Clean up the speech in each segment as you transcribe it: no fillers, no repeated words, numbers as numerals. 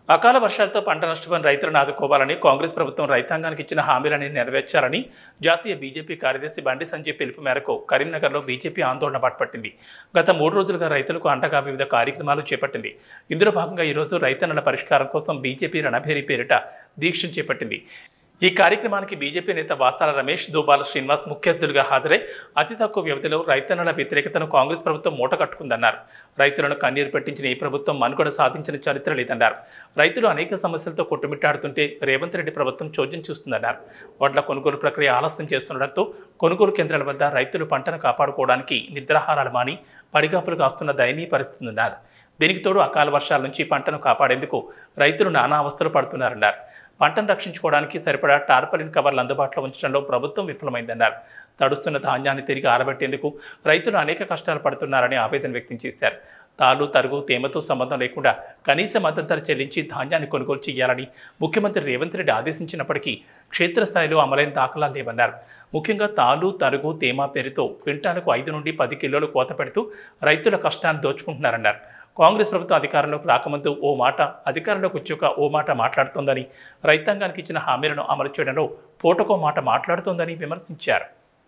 అకాల వర్షాలతో పంట నష్టపోయిన రైతులను ఆదుకోవాలని కాంగ్రెస్ ప్రభుత్వం రైతాంగానికి ఇచ్చిన హామీలని నెరవేర్చాలని జాతీయ బీజేపీ కార్యదర్శి బండి సంజయ్ పిలుపు మేరకు కరీంనగర్లో బీజేపీ ఆందోళన పట్టింది. గత 3 రోజులుగా రైతులకు అండగా వివిధ కార్యక్రమాలు చేపట్టింది. ఇందులో భాగంగా ఈరోజు రైతన్నల పరిష్కారం కోసం బీజేపీ రణభేరి పేరిట దీక్షను చేపట్టింది. ఈ కార్యక్రమానికి బీజేపీ నేత వాతాల రమేష్, దూబాల శ్రీనివాస్ ముఖ్య అతిథులుగా హాజరై అతి తక్కువ వ్యవధిలో రైతన్నల వ్యతిరేకతను కాంగ్రెస్ ప్రభుత్వం మూటకట్టుకుందన్నారు. రైతులను కన్నీరు పెట్టించిన ఈ ప్రభుత్వం మనుగడ సాధించిన చరిత్ర లేదన్నారు. రైతులు అనేక సమస్యలతో కొట్టుమిట్టాడుతుంటే రేవంత్ రెడ్డి ప్రభుత్వం చోద్యం చూస్తుందన్నారు. వడ్ల కొనుగోలు ప్రక్రియ ఆలస్యం చేస్తుండటంతో కొనుగోలు కేంద్రాల వద్ద రైతులు పంటను కాపాడుకోవడానికి నిద్రాహారాలు మాని పడిగాపులు కాస్తున్న దయనీయ పరిస్థితి ఉన్నారు. దీనికి తోడు అకాల వర్షాల నుంచి పంటను కాపాడేందుకు రైతులు నానా అవస్థలు పడుతున్నారన్నారు. పంటను రక్షించుకోవడానికి సరిపడా టార్పలిన్ కవర్లు అందుబాటులో ఉంచడంలో ప్రభుత్వం విఫలమైందన్నారు. తడుస్తున్న ధాన్యాన్ని తిరిగి ఆరబెట్టేందుకు రైతులు అనేక కష్టాలు పడుతున్నారని ఆవేదన వ్యక్తం చేశారు. తాలు తరుగు తేమతో సంబంధం లేకుండా కనీస మద్దతు ధర చెల్లించి ధాన్యాన్ని కొనుగోలు చేయాలని ముఖ్యమంత్రి రేవంత్ రెడ్డి ఆదేశించినప్పటికీ క్షేత్రస్థాయిలో అమలైన దాఖలాలు లేవన్నారు. ముఖ్యంగా తాలు తరుగు తేమ పేరుతో క్వింటాలకు 5 నుండి 10 కిలోలు కోత పెడుతూ రైతుల కష్టాన్ని దోచుకుంటున్నారన్నారు. కాంగ్రెస్ ప్రభుత్వం అధికారంలోకి రాకముందు ఓ మాట, అధికారంలోకి వచ్చాక ఓ మాట మాట్లాడుతోందని, రైతాంగానికి ఇచ్చిన హామీలను అమలు చేయడంలో పూటకో మాట మాట్లాడుతోందని విమర్శించారు.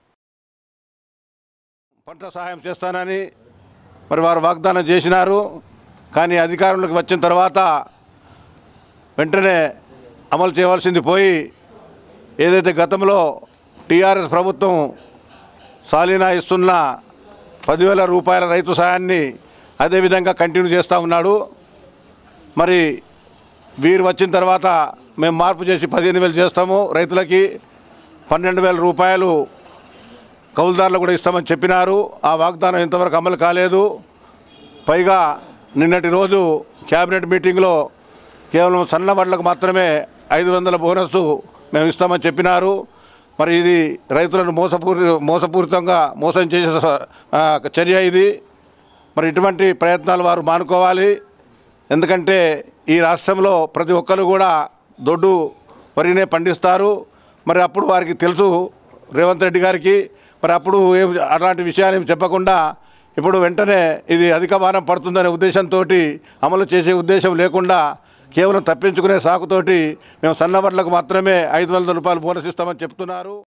పంట సహాయం చేస్తానని మరి వారు వాగ్దానం చేసినారు. కానీ అధికారంలోకి వచ్చిన తర్వాత వెంటనే అమలు చేయవలసింది పోయి ఏదైతే గతంలో టీఆర్ఎస్ ప్రభుత్వం సాలీనా ఇస్తున్న 10,000 రూపాయల రైతు సహాయాన్ని అదేవిధంగా కంటిన్యూ చేస్తూ ఉన్నాడు. మరి వీరు వచ్చిన తర్వాత మేము మార్పు చేసి 15,000 చేస్తాము, రైతులకి 12,000 రూపాయలు కౌలుదారులు కూడా ఇస్తామని చెప్పినారు. ఆ వాగ్దానం ఇంతవరకు అమలు కాలేదు. పైగా నిన్నటి రోజు క్యాబినెట్ మీటింగ్లో కేవలం సన్న వడ్లకు మాత్రమే 500 బోనస్ మేము ఇస్తామని చెప్పినారు. మరి ఇది రైతులను మోసపూరితంగా మోసం చేసే చర్య ఇది. మరి ఇటువంటి ప్రయత్నాలు వారు మానుకోవాలి. ఎందుకంటే ఈ రాష్ట్రంలో ప్రతి ఒక్కరు కూడా దొడ్డు వరినే పండిస్తారు. మరి అప్పుడు వారికి తెలుసు రేవంత్ రెడ్డి గారికి. మరి అప్పుడు అలాంటి విషయాలు ఏమి చెప్పకుండా ఇప్పుడు వెంటనే ఇది అధిక భారం పడుతుందనే ఉద్దేశంతో అమలు చేసే ఉద్దేశం లేకుండా కేవలం తప్పించుకునే సాకుతోటి మేము సన్నవడ్లకు మాత్రమే 500 రూపాయలు బోనస్ ఇస్తామని చెప్తున్నారు.